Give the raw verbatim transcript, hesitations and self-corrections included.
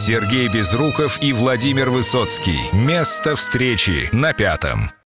Сергей Безруков и Владимир Высоцкий. Место встречи на Пятом.